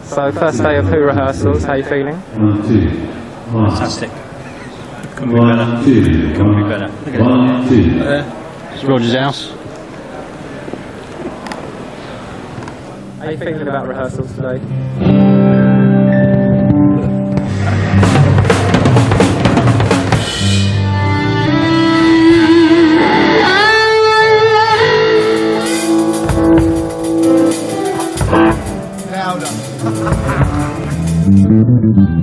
So first day of Who rehearsals, how are you feeling? Fantastic. Couldn't be better. Couldn't be better. Look at it. It's Roger's house. How are you feeling about rehearsals today? Louder.